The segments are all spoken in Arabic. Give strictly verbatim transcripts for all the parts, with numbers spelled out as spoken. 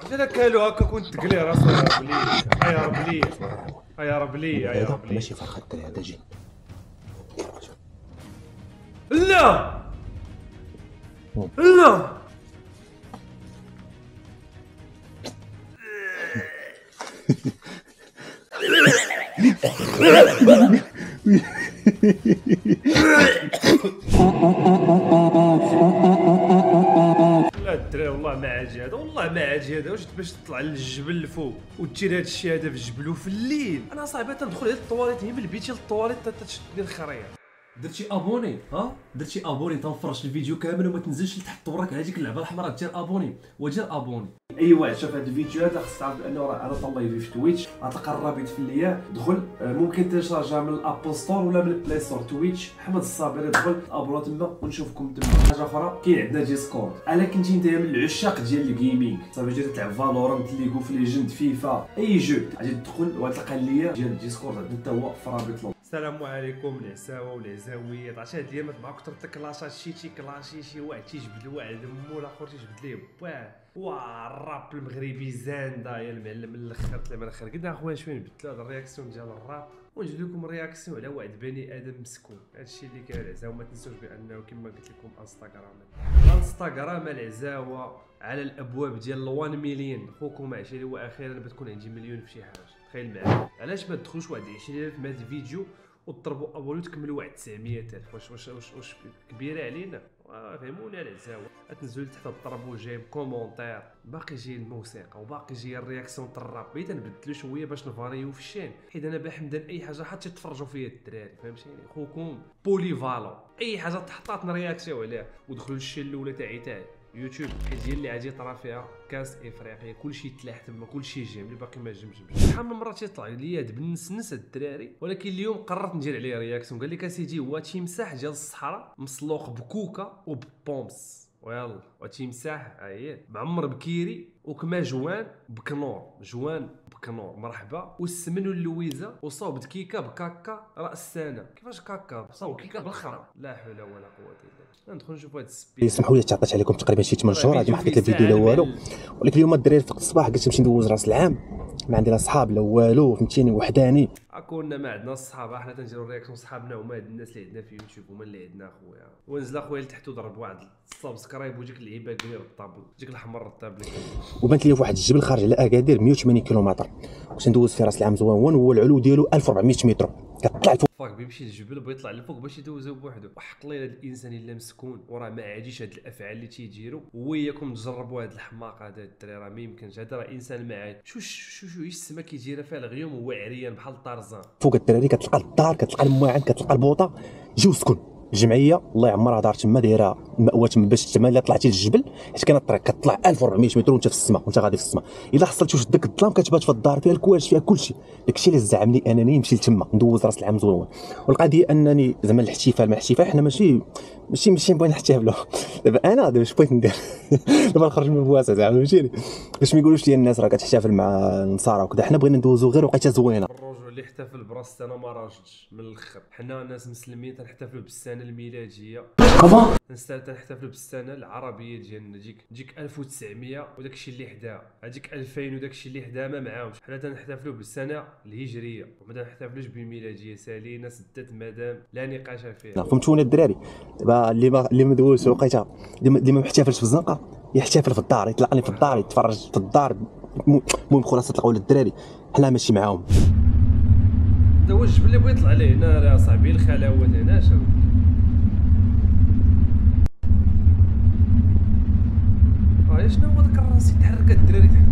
انا كالو هكا كنت تقلي راسو يا رب لي يا رب لي يا رب لي يا رب لي ماشي فرخ الدري هذا جي. لا لا لا الدراري والله ما عاجي هذا، والله ما عاجي هذا. واش باش تطلع للجبل الفوق ودير هذا الشيء هذا في الجبل وفي الليل؟ انا صاحبي تندخل هاد الطواليت هي من البيت للطواليت تشدني الخريه. درتي ابوني ها درتي ابوني تنفرش الفيديو كامل وما تنزلش لتحت وراك هذيك اللعبه الحمراء دير ابوني ودير ابوني. اي واحد شاف هذا الفيديو هذا خص تعرف بانه راه انا طلع في تويتش، غتلقى الرابط في الليا. دخل ممكن تشارجها من الاب ستور ولا من البلاي ستور. تويتش احمد الصابري، دخل ابونو تما ونشوفكم تما. حاجه اخرى كاين عندنا ديسكورد، الا كنتي انت من العشاق ديال الجيمنج صافي جيت تلعب فالورانت ليغ اوف ليجند فيفا اي جو، غادي تدخل وغتلقى الليا ديال الديسكورد عندنا حتى هو في رابط. السلام عليكم العساوه والعزاويات. عرفتي هاد الايامات مع كثر الكلاشات شي تيكلاشي شي واحد تيجبد واحد مو الاخر تيجبد ليه باه. واه الراب المغربي زاندا يا المعلم من الاخر طلع من الاخر. قلنا اخويا شويه نبدلوا هاد الرياكسيون ديال الراب ونجيب لكم رياكسيون على واحد بني ادم مسكون. هادشي اللي كاين العزاوه. ما تنسوش بانه كما قلت لكم انستغرام انستغرام العزاوه على الابواب ديال واحد مليون. خوكم عشري واخيرا بتكون عندي مليون في شي حاجه. تخيل معايا علاش ما تدخلوش واحد عشرين ألف مع هذا الفيديو وتضربوا ابوني وتكملوا واحد تسعمية ألف. واش واش واش, واش كبيره علينا؟ فهموني على العزاوه. تنزلوا تحت تضربوا جايب كومونتير. باقي جاي الموسيقى وباقي جاي الرياكسيون تاع الراب. بغيت نبدلوا شويه باش نفاريو في الشين، حيت انا بحمدان اي حاجه حتى تفرجوا فيا الدراري. فهمتيني خوكم بولي فالو اي حاجه تحطات نرياكسيو عليها. ودخلوا للشين الاولى تاعي تاع يوتيوب، حيت هي اللي غادي طرا فيها كاس افريقيا. كلشي تلاح تما، كلشي جيم اللي باقي ما جمجمش. شحال من مره تيطلع ليا هاد بنسنس هاد الدراري، ولكن اليوم قررت ندير عليه رياكسيون. قال لك اسيدي هو تيمساح ديال الصحراء مسلوق بكوكا وببومس ويلا وتيمساح اييه معمر بكيري وكما جوان بكنور جوان بكنور مرحبا والسمن واللويزه وصوب كيكه بكاكا راس السنه. كيفاش كاكا صوب كيكه بالخرا؟ لا حول ولا قوه الا بالله. ندخل نشوف هذا السبيل. اسمحوا لي تعطيت عليكم تقريبا شي ثمانية شهور هذه ما حطيت الفيديو لا والو. ولكن اليوم الدراري فقت الصباح قلت نمشي ندوز راس العام، ما عندي لا صحاب لا والو فهمتيني وحداني. كنا ما عندنا الصحاب، حنا تنديروا رياكسيون صحابنا هما هاد الناس اللي عندنا في يوتيوب هما اللي عندنا اخويا. ونزل اخويا لتحت وضرب واحد سبسكرايب وديك اللعيبه كبيره بالطابل ديك الحمر الطابل. وبانت لي في واحد الجبل خارج على اكادير مية وثمانين كيلومتر. كنت ندوز في راس العام زوين هو العلو ديالو ألف وأربعمية متر كطلع الفوق. فاك بيمشي للجبل بغى يطلع للفوق باش يدوزو بوحدو. وحق لي هذا الانسان الا مسكون وراه ما عاديش هاد الافعال اللي تيديروا. وياكم تجربوا هاد الحماق هذا الدري راه ما يمكنش. هذا راه انسان ما عاد. شو شو شو السما كيديرها فيها الغيوم وهو عريان بحال طارزان. فوق الدراري كتلقى الدار كتلقى الماعن كتلقى البوطه. جي وسكن الجمعيه الله يعمرها دار تما دايره مأوى تما باش تما الا طلعتي للجبل حيت كاين الطريق كطلع ألف وأربعمية متر وانت في السماء وانت غادي في السماء. الا حصلتي واش داك الظلام كتبات في الدار فيها الكواج فيها كلشي. داكشي اللي زعمني انني نمشي لتما ندوز راس العام زوين. والقضيه انني زعما الاحتفال مع الاحتفال حنا ماشي ماشي ماشي نبغي نحتفلوا. دابا انا دابا اش بغيت ندير دابا نخرج من البواسه زعما فهمتيني باش ما يقولوش لي الناس راه كتحتفل مع النصارى وكذا. حنا بغينا ندوزو غير وقيته زوينه. اللي احتفل براس انا ما راجلش من الاخر. حنا ناس مسلمين تنحتفلوا بالسنه الميلاديه. كما نستاهل تنحتفلوا بالسنه العربيه ديالنا. ديك ديك ألف وتسعمية وداك الشيء اللي حداها، هذيك ألفين وداك الشيء اللي حداها ما معاهمش. حنا تنحتفلوا بالسنه الهجريه وما تنحتفلوش بالميلاديه. سالينا سدات مدام لا نقاش فيها. فهمتوني الدراري؟ دابا اللي ما اللي ما دوزش وقيته اللي ما محتفلش في الزنقه يحتفل في الدار، يطلقني في الدار يتفرج في الدار. المهم خلاص تلقاو للدراري حنا ماشي معاهم. هذا هو الجبل اللي بغا يطلع عليه هنا راه صاحبي. الخلاوات هنا شنو اه شنو هو داك الراس يتحرك الدراري تحت.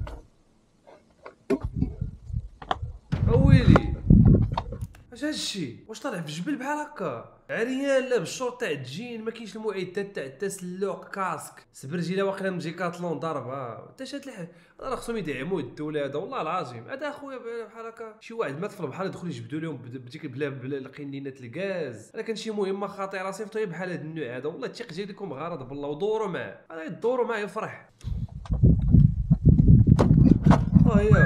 اويلي اش هادشي؟ واش طالع في الجبل بحال هكا عريان لابس الشورت تاع الجين ما كاينش المعدات تاع التسلق كاسك سبرجيله واقيلا من ديكاتلون ضربها حتى شات لي. راه خصهم يدعموا الدوله هذا والله العظيم. هذا اخويا بحال هكا شي واحد مات في البحر يدخلوا يجبدوا لهم بديك بلا بلا قنينات الغاز. انا كان شي مهمه خطيره صيفطوا بحال هذا النوع هذا والله الثقه ديالكم غرض بالله ودوروا معاه. انا يدوروا معاه يفرح. ها هي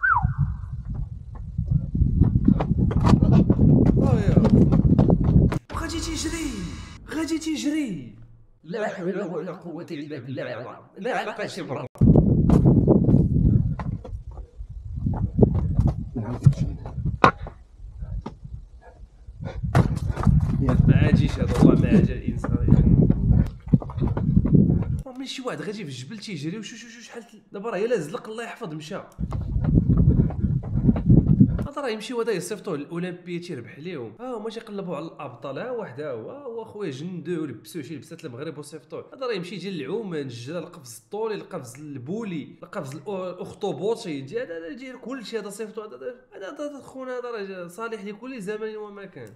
ها هي غادي تيجري غادي تيجري. لا حول ولا قوة إلا بالله. لا علاقة شي مرة. واحد غادي في الجبل تيجري وشو شو شو شحال دابا راه الا زلق الله يحفظ مشى. هذا راه يمشي هذا يصيفطوه للاولمبيه تيربح ليهم، ها هما تيقلبوا على الابطال، ها واحد ها هو هو اخويا جندو ولبسوه شي لبسات المغرب وصيفطوه. هذا راه يمشي يجي العوم الجرا القفز الطولي القفز البولي القفز الاخطبوطي يجي هذا يجي كلشي هذا صيفطو. هذا هذا خونا هذا راه صالح لكل زمان ومكان.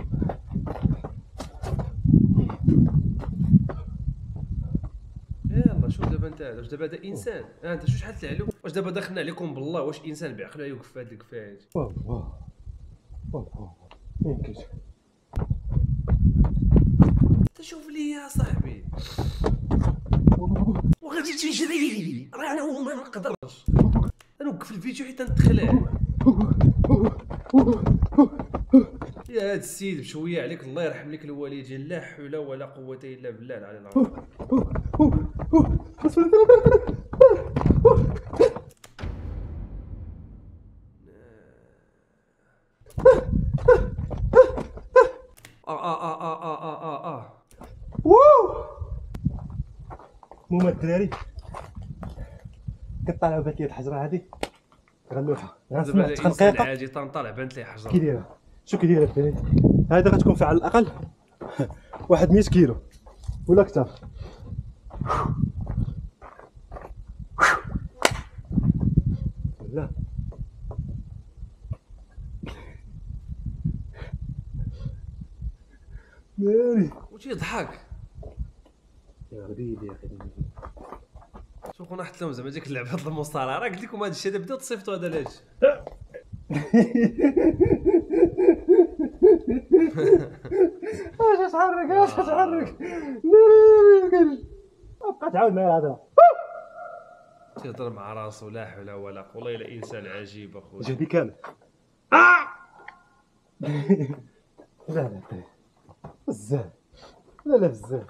يلا شوف دابا انت واش دابا هذا انسان؟ ها انت شو شحال تلعلو؟ واش دابا دخلنا عليكم بالله واش انسان بعقله يوقف في هاد الكفايات؟ واه واه واه واه يمكنش تشوف لي يا صاحبي وغادي تجري راه انا ما نقدرش نوقف الفيديو حيت نتخلع. يا هاد السيد بشويه عليك الله يرحم لك الوالدين، لا حول ولا قوه الا بالله العلي العظيم. اه اه اه اه اه اه اه واو المهم الدراري كطالعوا بات لي الحجره هذه غنلوحها دابا الانسان عادي تنطلع بانت ليه حجره. كي دايره شو كي دايره الدراري؟ هذا غتكون فيها على الاقل واحد مية كيلو ولا اكثر. لا ناري وتي يضحك يا غديد يا غديد. شوف خونا حط لهم زعما ديك اللعبه المصارعه، راه قلت لكم هذا الشيء هذا بداو تصيفطوا هذا لاش. اش تحرك اش تحرك ناري بقى تعاود معايا الهضره تيهضر مع راسو لا حول ولا قوه الا انسان عجيب اخويا. جهدي كامل. لا لا بزاف لا لا بزاف.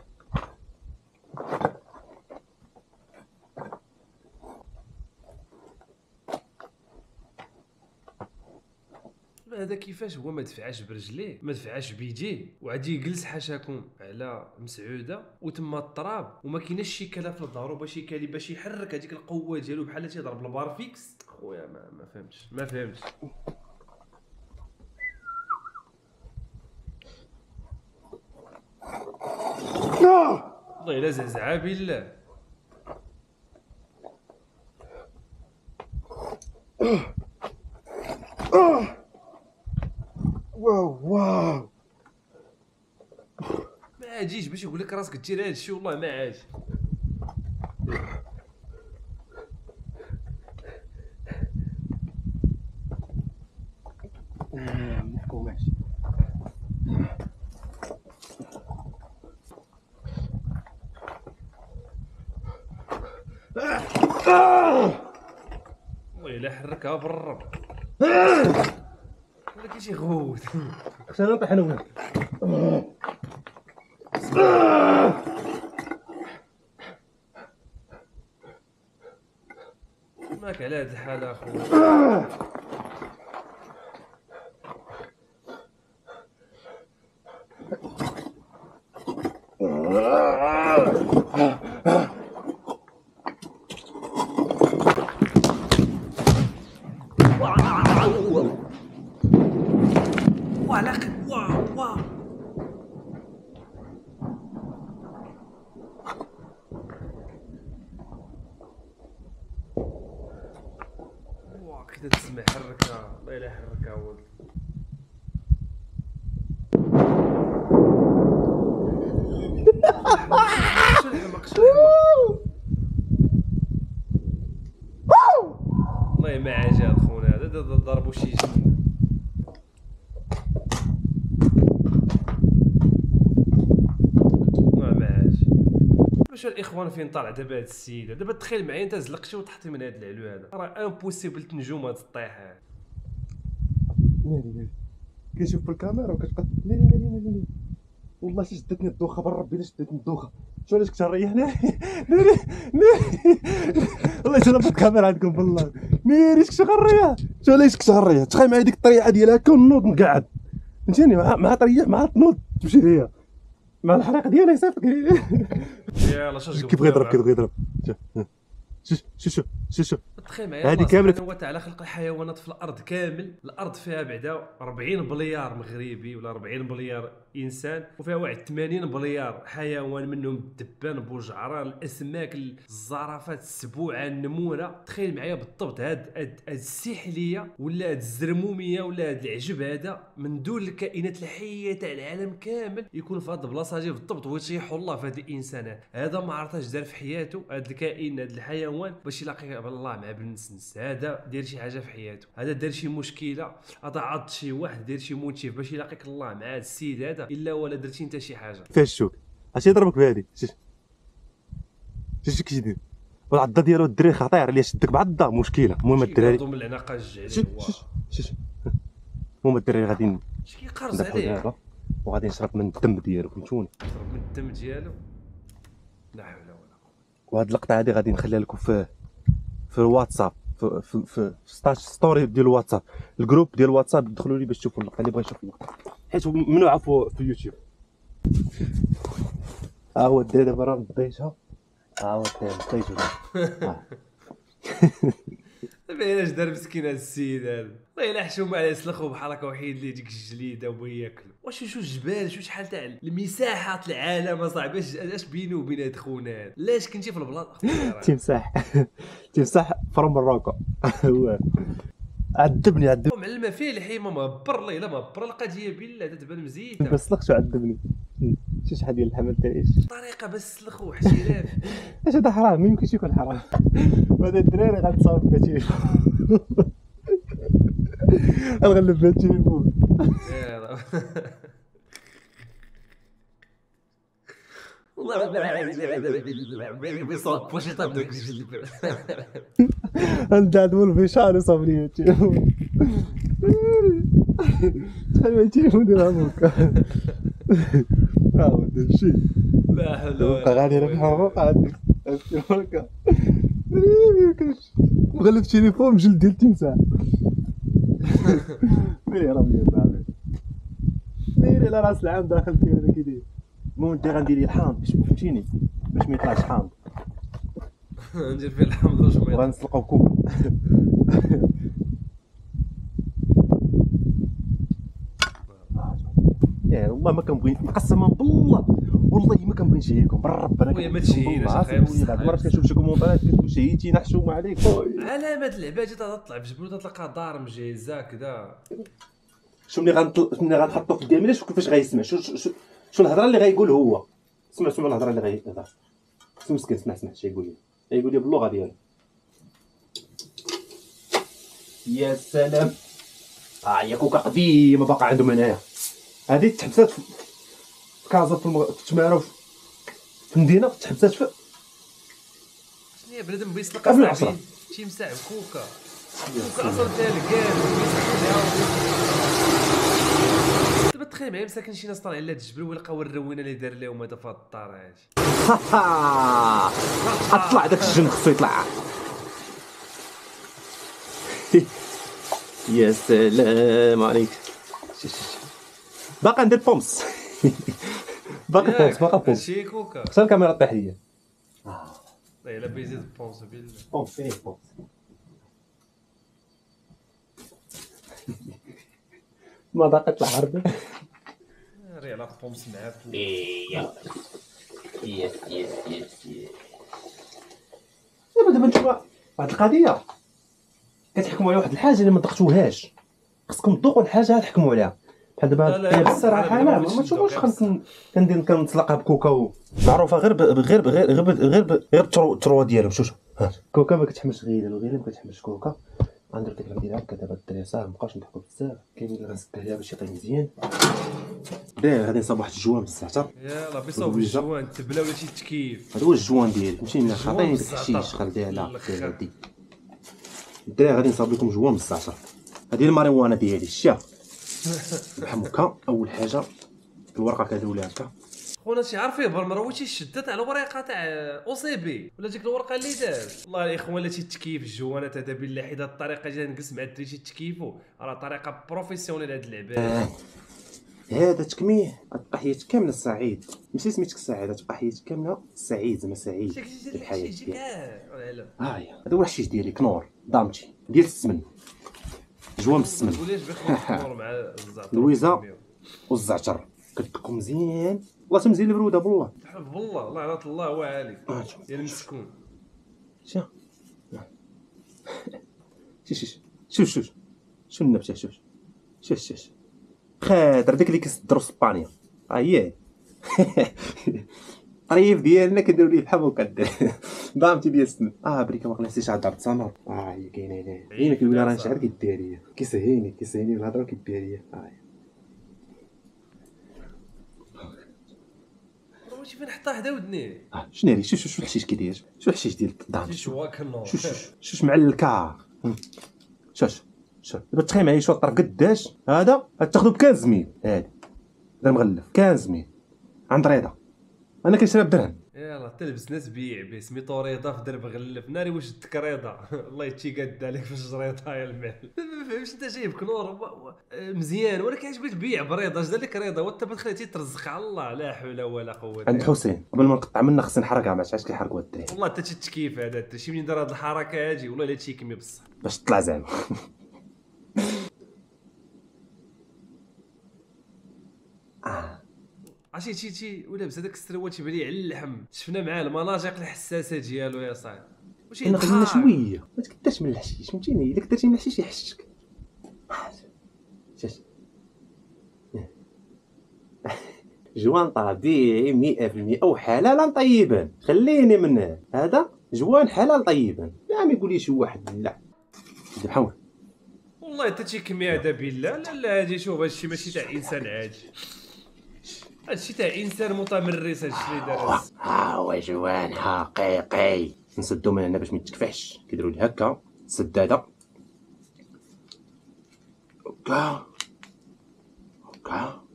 هذا كيفاش هو ما دفعاش برجليه ما دفعاش بيديه وعادي يجلس حاشاكم على مسعوده وتما التراب وما كايناش شي كلا في ظهرو باش يكالي باش يحرك هذيك القوه ديالو بحال تيضرب البارفيكس. خويا ما ما فهمتش ما فهمتش. والله الا زعزعه بالله. واو واو ما عاديش باش يقول لك راسك دير هذا الشيء والله ما عادي. ماشي والله الا حركها بالرب ولا كي تيغوت. خصنا نطيح انا وياك. ماك على هاد الحاله اخويا. وعلاق واو واو واو كذا تسمع حركه الله يلا حركه ولد. شو الحمق شو الحمق والله ما عجب خونا هذا ضربوا شي جن. باش الاخوان فين طالع دابا هاد السيد دابا تخيل معايا انت زلقتي وطحتي من هاد العلو هذا راه امبوسيبل تنجم هاد الطيحه. ناري ناري كنشوف في الكاميرا وكتبقى ناري ناري ناري ناري والله شي شدتني الدوخه بالربي الا شدتني الدوخه. شو علاش كنت نريح ناري ناري ناري والله شنو في الكاميرا عندكم بالله ناري كنت غنريح. شو علاش كنت غنريح؟ تخيل معايا ديك الطريحه ديال هكا ونوض نقعد فهمتيني مع مع طريح مع تنوض تمشي ليا مع الحريق ديالي صافي. يلا شوف كيبغي يضرب كيبغي يضرب. شوف شوف شوف شوف شوف تخيل معايا هذه الله كاملة. سبحانه وتعالى خلق الحيوانات في الارض كامل. الارض فيها بعدا أربعين مليار مغربي ولا أربعين مليار انسان، وفيها واحد ثمانين مليار حيوان، منهم الدبان، بوجعران، الاسماك، الزرافات، السبوعه، النموره. تخيل معايا بالضبط هاد هاد هاد السحليه ولا هاد الزرموميه ولا هاد العجب هذا من دون الكائنات الحيه تاع العالم كامل يكون في هاد البلاصه هادي بالضبط، ويطيحوا الله في هاد الانسان هذا. ما عرفاش دار في حياته هاد الكائن هاد الحيوان باش يلاقي الله مع بنسنس. هذا دار شي حاجه في حياته، هذا دار شي مشكله، هذا عض شي واحد، دار شي موتيف باش يلاقيك الله مع هاد السيد هذا، الا ولا درتي انت شي حاجه. فيها الشوك اش يضربك بهادي. شوف شوف كيفاش يدير والعضه ديالو. الدري خطير اللي شدك بعضه مشكله. المهم الدراري من العناقه الجعلي شوف هو شوف شوف. المهم الدراري غادي اش كيقرص ندخلوا عليه، دابا وغادي نشرب من الدم ديالو فهمتوني. يضرب من الدم ديالو. لا حول ولا قوه. وهاد اللقطه هادي غادي نخليها لكم في في الواتساب، في في في ستاش ستوري ديال الواتساب، الجروب ديال الواتساب. دخلوا لي باش تشوفوا اللقطه اللي بغى يشوف اللقطه، حيت ممنوعه في, في اليوتيوب. ها هو الدري دابا راه مضيتها. ها هو الدري مضيتو. دابا علاش دار مسكين هاد السيد هذا؟ والله الا حشومه على سلخو بحال هكا وحيد ليه ديك الجليده وبغى ياكلو. واش شو الجبال، شو شحال تاع المساحات العالم اصاحبي، اش اش بينو وبين هاد خونا هذا؟ لاش كنتي في البلاصه تمساح تمساح فروم مروكو. هو عذبني عذبني معلمه فيه الحيمه مهبر. الله الا مهبر القضيه بالله تتبان مزيته. بس لقش عذبني. شي شحال ديال اللحم تاعيش طريقه باش سلخو حشيراف. اش هذا حرام، ما يمكنش يكون حرام. وهذا الدراري غنتصاوب في التليفون. غنغلب في التليفون. ندعدو الفشار يصاوب لي التليفون. شحال من التليفون ديال عمرك. ها هو داكشي. لا حول ولا بقى غادي راه بحال عندك هكا. مغلف التليفون بجلد ديال التمساح. ميري راه مليح صاحبي. ميري على راس العام داخل فيه هذا كيدير. المهم انت غندير لي الحامض باش فهمتيني، باش ما يطلعش حامض. ندير فيه الحمض واش ما وغنسلقو كوب. يا والله ما كنبغي، قسما بالله والله ما كنبغي نشهيكم بالرب. انا خويا ما تشهيناش اخاي. بعض المرات كنشوف شي كومونطيرات كتقول شهيتينا حشومه عليك. علامات اللعبه جات تطلع في جبل تلقى دار مجهزه كذا. شو ملي غنطل ملي غنحطو في الكاميرا شوف كيفاش غيسمع. شو شو شو الهضره اللي غيقول هو. سمع سمع الهضره اللي غيهضر. مسكين سمع سمع شي يقول لي يقول لي باللغه ديالو. يا سلام. ها هي كوكا قديمه باقا عندهم هنايا. هذه تحبسات في كازا في, المغ... في التماره في المدينه. تحبسات في شنو هي بنادم بيسلق قبل العصر. شي مساع كوكا كوكا اصلا تاع الكام. دابا تخيل معايا مساكن شي ناس طالعين لهاد الجبل ويلقاو الروينه اللي دار لهم هذا في هاد الدار هادي. اطلع داك الجن خصو يطلع. يا سلام عليك. باقا ندير بومس. باقي بومس باقا بومس. ماشي كوكا حتى الكاميرا طيح ليا. لا الا بيزيد بونس بالله. بومس ايه بومس. ما ضاقت العربة. ري على بومس معاك. يس يس يس يس يس. دابا دابا نتوما واحد القضية كتحكموا على واحد الحاجة اللي ما ذقتوهاش. خصكم تذوقوا الحاجة تحكموا عليها. بحال دابا الصراحه ما ما تشوفوش كندير كنطلقها بكوكا معروفه غير غير غير غير غير غير التروا ديالهم. شوف شوف ها كوكا ما كتحملش غيره، الغيره ما كتحملش كوكا. غندير ديك ديال هكا. دابا الدراري صافي مابقاوش نضحكوا بزاف. كاين اللي غنسد عليها باش يطيب مزيان. داير غادي نصاوب واحد الجوان بالزعتر. يلاه بيصاوب الجوان تبلا ولا شي تكييف. هذا هو الجوان ديالي فهمتي. من عطيني داك الشيش خلديها لا هادي. الدراري غادي نصاوب لكم جوان بالزعتر. هذه الماريوانا ديالي شتيها الحموكه. اول حاجه الورقه كتولي هكا. خونا شي عارفيه بالمروه شدت على الورقه تاع او سي بي ولا ديك الورقه اللي دار. والله الاخوان لا شي تكييف الجوانات هذا بالله حيت هاد الطريقه جا نقص مع الدري شي تكييفو راه طريقه بروفيسيونيل هاد اللعبه. آه. هذا تكميه غتبقى حياتك كامله سعيد، ماشي سميتك سعيد، غتبقى حياتك كامله سعيد زعما سعيد في الحياه ديالك. ها هي هذا هو الحشيش ديالي كنور دامتي ديال السمن جوام السمن. ما تقوليش بخير مع الزعتر لويزا والزعتر كتدقو مزيان والله تمزيان البروده بالله حب بالله الله يعطي الله وعليك يا المسكون. شا شوف شوف شوف شو النبته شوف شوف شوف خاطر داك اللي كيصدروا اسبانيا ها هي طريف ديالنا كنديروا ليه بحال وكدير ضامتي ديال السن. اه بريكه ما خلصتيش عاد عبد السمر. اه هي كاينه هنا هنا كيقول راه شعر كيداريه كيسهيني كيسهيني الهضره كيداريه. اه واش فين حطها حدا ودني. اه شنو هادي شوف شوف الحشيش كي داير شوف الحشيش ديال الضام شوف واكنو شوف شوف شوف مع الكار شوف شوف دابا تخيل معايا شوط طرف قداش هذا غتاخذو ب خمسمية ميل هادي هذا مغلف خمسمية ميل عند رضا انا كنشري بدرهم. يلاه تلبس ناس بيع به سميتو رضا في درب غلف ناري واش دك رضا الله يتي قاد عليك فاش رضا يا المال. ما فهمتش انت جايب كنور مزيان ولكن عجبك البيع برضا اش دار لك رضا وانت بتخليتي ترزق على الله لا حول ولا قوه. عند حسين قبل ما نقطع منه خصني نحرقها ما عرفتش كيحرقوا الدراري والله حتى التكييف هذا حتى شي منين دار هاد الحركه هادي والله الا تشي كمي بصح باش تطلع زعما. عرفتي تي تي ولابس هذاك السروال تيبان لي على اللحم شفنا معاه المناطق الحساسه ديالو يا صاحبي. واش انا خلينا شويه ما تكثرش من الحشيش فهمتيني الا كثرتي من الحشيش يحشك. شاش جوان طبيعي مئة في المئة او حلالا طيبا خليني من هذا جوان حلال طيبا لا ما يقول لي شي واحد لا بحول والله حتى شي كميه هذا بالله لا لا هادي شوف هادشي ماشي تاع انسان عادي هادشي تاع انسان متمرس هادشي اللي دار. ها هو جوان حقيقي نسدو من هنا باش ما يتكفحش كيديروا لي هكا سداده هكا هكا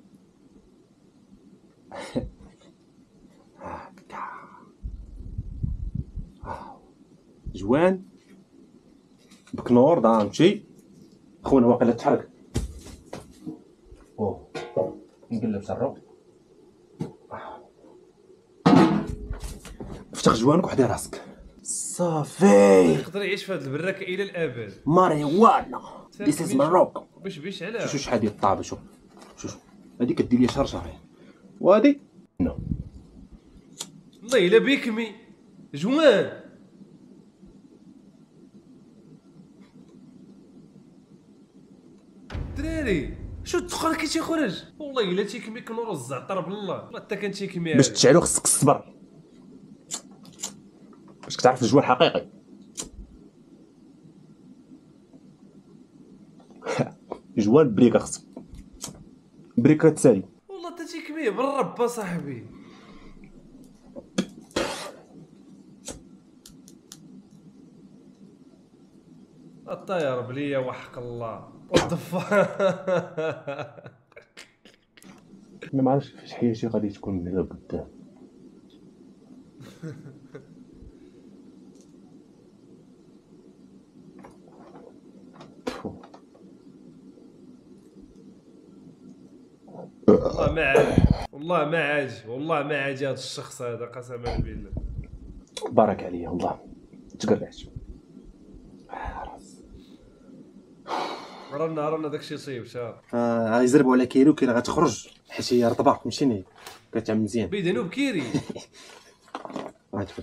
هكا جوان بكنور دامتي خونا واقيلا تحرك اوه نقلب سرو افتح جوانك وحدي راسك صافي يقدر يعيش في هاد البراكه الى الابد. ماريوانا ذيس از ماروكو. باش باش علاه شوف شحال ديال الطابه شوف شوف هادي كدير لي شرشرين وهادي نو والله الا بيكمي جوان دراري شو الدخان كي تيخرج والله الا تيكمي كنور الزعتر بالله والله حتى كان تيكمي باش تشعلو خصك الصبر باش كتعرف الجوان حقيقي. جوان بريكه خصك بريكه تسالي والله حتى تيكميه بالرب صاحبي. الطير بليا وحق الله وضفا ما عرفتش فاش حياتي غادي تكون من قدام. والله ما عاجي والله ما عاجي والله ما عاجي هذا الشخص هذا قسما بالله. بارك عليا والله تقرعت رانا رانا داكشي صيب شا اه غيزربوا على كيلو كي غتخرج حيت هي رطبه فهمتيني كتعمل مزيان بيدنو بكيري. غتفك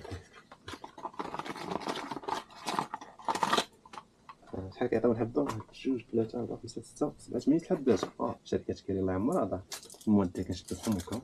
شحال كيعطيو الحبه جوج ثلاثه أربعة خمسة ستة سبعة ثمانية الحبات. اه شركات كيري الله يعمرها هذا المواد كنشدو بحال هكا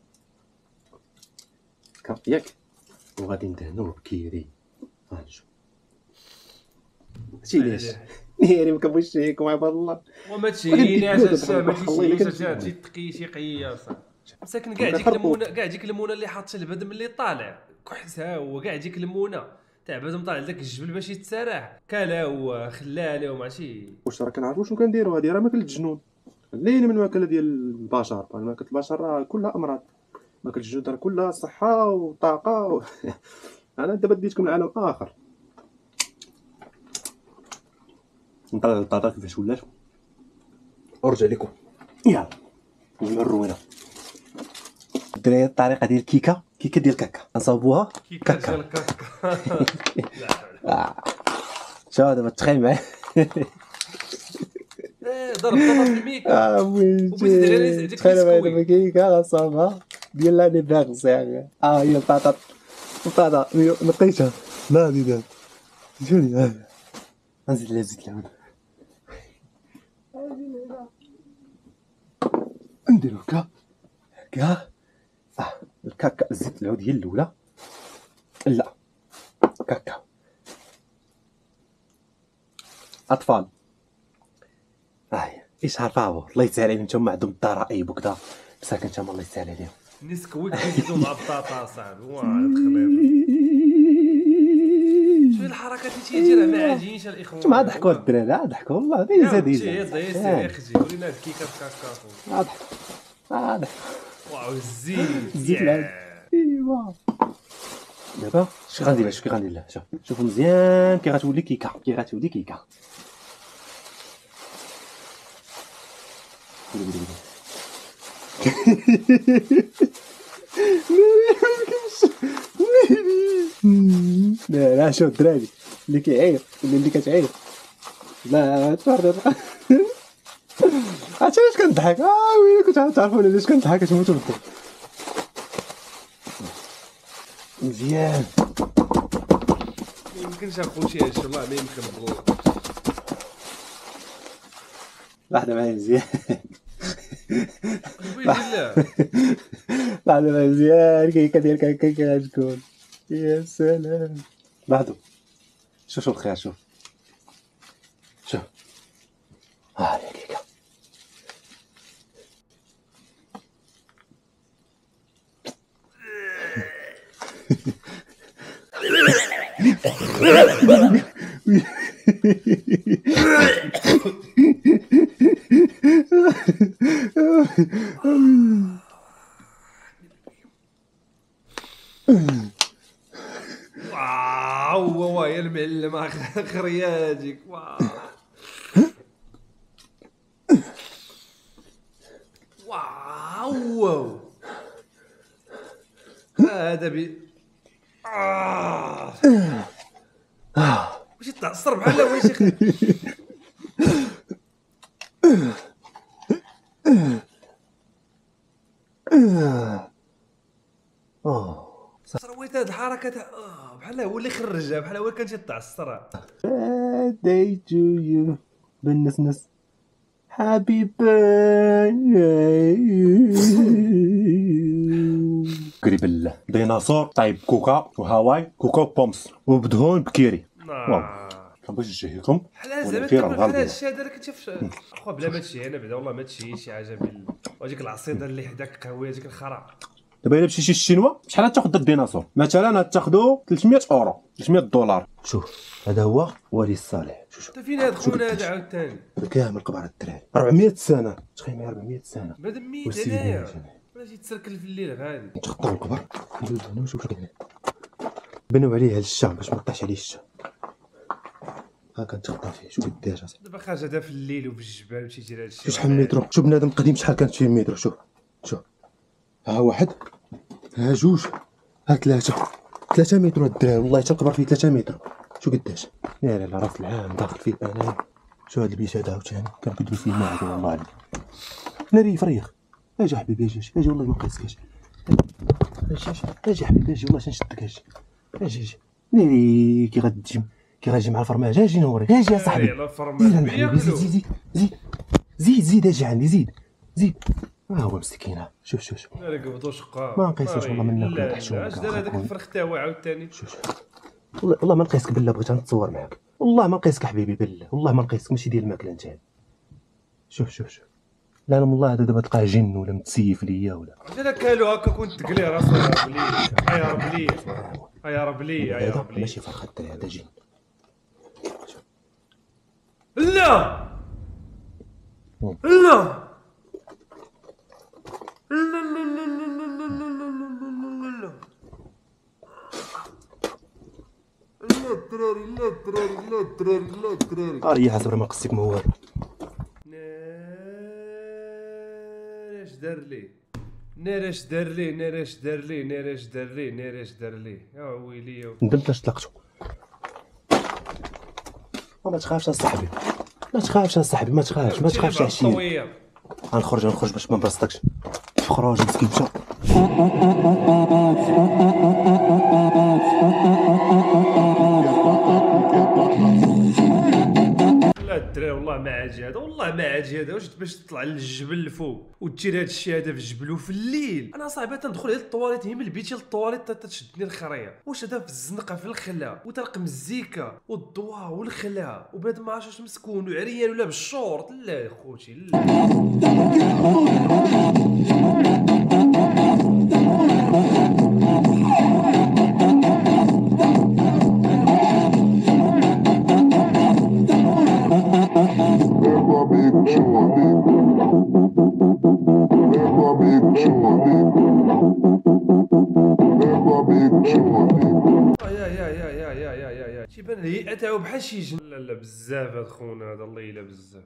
هكا ياك وغادي ندهنوه بكيري. ها شوف هادشي علاش ناري مكبوش هيك عباد الله وما تشيناش الشام ما تشيناش هادشي تقي شي قيه صاحبي مساكن كاع ديك المونه كاع ديك المونه اللي حاط البد ملي طالع كحسها هو كاع ديك المونه تاع بعد مطالع داك الجبل باش يتسارح كلا هو خلاه لهم ماشي واش راه كنعرفوا شنو كنديروا. هادي راه ماكل الجنون خليني من الماكله ديال البشر الماكله البشر راه كلها امراض ماكله الجنود راه كلها صحه وطاقه و... انا دابا ديتكم لعالم اخر. نطلع البطاطا كيفاش ولات ورجع لكم يلا نجمعو الروينه. الدراري الطريقه ديال الكيكه، كيكه ديال الكاكا نصاوبوها كيكه ديال الكاكا. شوف دابا تخيل معايا. ضرب البطاطا في الميكا. اه ويلي وبزيد على ديك تخيل معايا البسكويت. دابا كيكه غنصاوبها ديال لا دي بيغ. اه هي البطاطا البطاطا نقيتها. لا هادي دابا شوفي هذا نزيد لها زيت العود. نديرو هكا هكا. اه الكاكا زيت العود هي الاولى. لا كاكا اطفال. اه ايش عارفه الله يسهل عليهم نتوما عندهم الضرائب وكذا مساكن نتوما الله يسهل عليهم. نسكويك كيزيدو مع البطاطا صاحبي. واه الخليط. شوف الحركات اللي تيديرها ما عاجينش الاخوان. نتوما ضحكوا الدراري اه ضحكوا والله ديزا ديزا. ديزا يا اختي ورينا هاد الكيكه الكاكا. اه ضحك اه ضحك. واو الزيت زيت العود. ايوا دابا اش غندير لها؟ شوف كي غندير لها. شوف شوفوا مزيان كي غتولي كيكه كي غتولي كيكه. لا لا شوف الدراري اللي كيعيط ولا اللي كتعيط لا تفرج. عرفتي علاش كنضحك؟ اه ويلي كنت تعرفوا علاش كنضحك تموتوا بالضحك. مزيان ما يمكنش اخوتي هادشي والله ما يمكن بالله. لحظه معايا مزيان. بالله لحظه معايا مزيان كيكه ديال كيكه غتكون يا سلام. لحظه شوف شوف الخير شوف شوف ها هي كيكه. واو واو يا المعلم اخر ياجيك. واو واو هذا بي اه واش تعصر بحال واش يا اخي. اه صرويت هاد الحركه تاع اه بحال هو اللي خرجها بحال هو كان تعصرها. birthday to you بالنسنس happy birthday. قريب الله ديناصور طيب كوكا وهاواي كوكا وبومس وبدهون بكيري. واو كنبغي نشهيكم بحال زعما بحال هادشي هذا راه كتشوف اخو بلا ما تشي انا بعدا والله ما تشي شي حاجه بال وهاديك العصيده اللي حداك قهوه هذيك الخرا. دابا الا مشيتي للشينوا شحال تاخذ الديناصور؟ مثلا غتاخذوا ثلاثمية اورو ثلاثمية دولار. شوف هذا هو ولي الصالح. شوف شوف انت فين هاد خونا هذا عاوتاني كامل كبار الدراري أربعمية سنه تخيل معايا أربعمية سنه. بعدا ميت هنايا ولا شي تسركل في الليل غادي تخطروا الكبار ندوز هنا وشوف شنو كاين. بنوا عليه هاد الشام باش ما يطيحش عليه الشام. ها كنتخطى فيه شوف قداش دابا خارج هذا في الليل وفي الجبال وشي يدير هادشي. شوف شحال مترو. شوف بنادم قديم شحال كانت فيه المترو. شوف شوف ها واحد ها جوج ها ثلاثة ثلاثة متر الدراري والله حتى القبر فيه ثلاثة متر. شو قداش يا لا راس العام داخل فيه انا. شو هاد البيت هذا عاوتاني كان كيديروا فيه معدن والله عليك. ناري فريخ اجي حبيبي اجي اجي والله ما نقيسكش. اجي اجي حبيبي اجي والله تنشدك اجي اجي اجي ناري كي غتجي كي غتجي مع الفرماج اجي نوريك اجي يا صاحبي. زيد زيد زيد زيد زيد اجي عندي زيد زيد. ها هو مسكين ها شوف شوف شوف ناري قبضو شقا ما نقيسوش والله من ناكل لا الحشومه. اش دار هذاك الفرخ تا هو عاوتاني. شوف شوف والله والله ما نقيسك بالله بغيت نتصور معاك والله ما نقيسك حبيبي بالله والله ما نقيسك ماشي ديال الماكله انت. شوف شوف شوف لا لا والله هذا دابا تلقاه جن ولا متسيف ليا ولا انا كالو هكا كنت تقلي راسو يا رب لي يا رب لي يا رب لي يا هذا رب لي. ماشي فرخه الدري هذا جن. لا لا لا الدراري لا الدراري لا الدراري لا الدراري اريح حسب ما قصيك ما والو. اش دار ليه ناري اش دار ليه ناري اش دار ليه ناري اش دار ليه ناري اش دار ليه يا ويلي. ندمت اش طلقتو. ما تخافش اصاحبي، ما تخافش اصاحبي، ما تخافش ما تخافش عشيه. غنخرج غنخرج باش ما نبسطكش. خرج مسكين مشى. لا الدراري والله ما عاجي هذا، والله ما عاجي هذا. واش باش تطلع للجبل الفوق ودير هذا الشيء هذا في الجبل وفي الليل؟ انا صاحبي تندخل غير للطواليت، هي من البيت للطواليت تشدني الخريه. واش هذا في الزنقه في الخلا وترقم الزيكا والضواء والخلا وبنادم ما عرفش واش مسكون وعريان ولا بالشورت؟ لا يا خوتي لا. يا يا يا يا يا يا يا تيبان الهيئه تاعو بحال شي جن. لا لا بزاف هاد خونا هذا، الله يلا بزاف.